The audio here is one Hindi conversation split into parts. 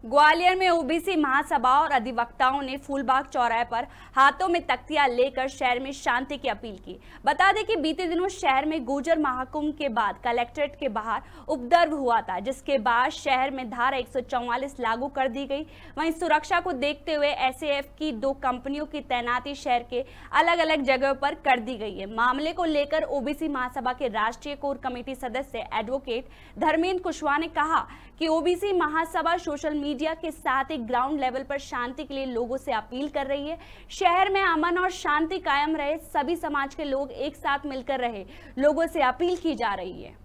ग्वालियर में ओबीसी महासभा और अधिवक्ताओं ने फूलबाग चौराहे पर हाथों में तख्तियां लेकर शहर में शांति की अपील की। बता दें कि बीते दिनों शहर में गुर्जर महाकुंभ के बाद कलेक्ट्रेट के बाहर उपद्रव हुआ था, जिसके बाद शहर में धारा 144 लागू कर दी गई। वहीं सुरक्षा को देखते हुए एसएएफ की 2 कंपनियों की तैनाती शहर के अलग अलग जगहों पर कर दी गई है। मामले को लेकर ओबीसी महासभा के राष्ट्रीय कोर कमेटी सदस्य एडवोकेट धर्मेंद्र कुशवाहा ने कहा कि ओबीसी महासभा सोशल मीडिया के साथ एक ग्राउंड लेवल पर शांति के लिए लोगों से अपील कर रही है। शहर में अमन और शांति कायम रहे, सभी समाज के लोग एक साथ मिलकर रहे, लोगों से अपील की जा रही है।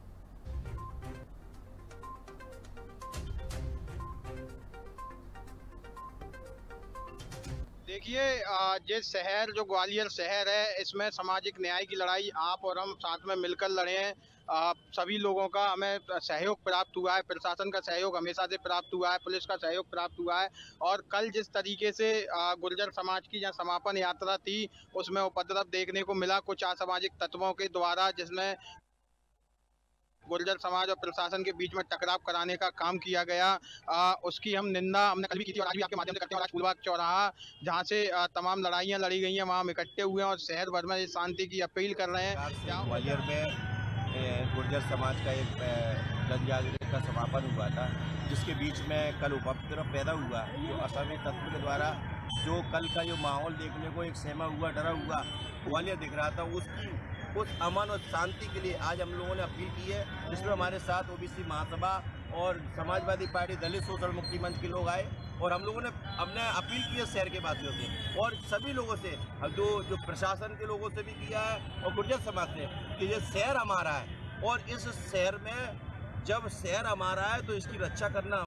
देखिए, ये शहर जो ग्वालियर शहर है, इसमें सामाजिक न्याय की लड़ाई आप और हम साथ में मिलकर लड़े हैं। सभी लोगों का हमें सहयोग प्राप्त हुआ है, प्रशासन का सहयोग हमेशा से प्राप्त हुआ है, पुलिस का सहयोग प्राप्त हुआ है। और कल जिस तरीके से गुर्जर समाज की जहाँ समापन यात्रा थी, उसमें उपद्रव देखने को मिला कुछ असामाजिक तत्वों के द्वारा, जिसमें गुर्जर समाज और प्रशासन के बीच में टकराव कराने का काम किया गया। उसकी निंदा हमने कल भी की थी और आज भी आपके माध्यम से करते हैं। आज फूलबाग चौराहा जहां से तमाम लड़ाइयां लड़ी गई हैं, वहां हम इकट्ठे हुए हैं और शहर भर में शांति की अपील कर रहे हैं। ग्वालियर में गुर्जर समाज का एक जन जागरण का समापन हुआ था, जिसके बीच में कल उपद्रव पैदा हुआ। जो असामाजिक तत्व के द्वारा जो कल का जो माहौल देखने को एक सहमा हुआ, डरा हुआ ग्वालियर दिख रहा था, उस अमन और शांति के लिए आज हम लोगों ने अपील की है, जिसमें हमारे साथ ओबीसी महासभा और समाजवादी पार्टी, दलित शोषण मुक्ति मंच के लोग आए और हम लोगों ने हमने अपील की है शहर के वासियों से और सभी लोगों से, जो प्रशासन के लोगों से भी किया है और गुर्जर समाज से, कि ये शहर हमारा है और इस शहर में जब शहर हमारा है तो इसकी रक्षा करना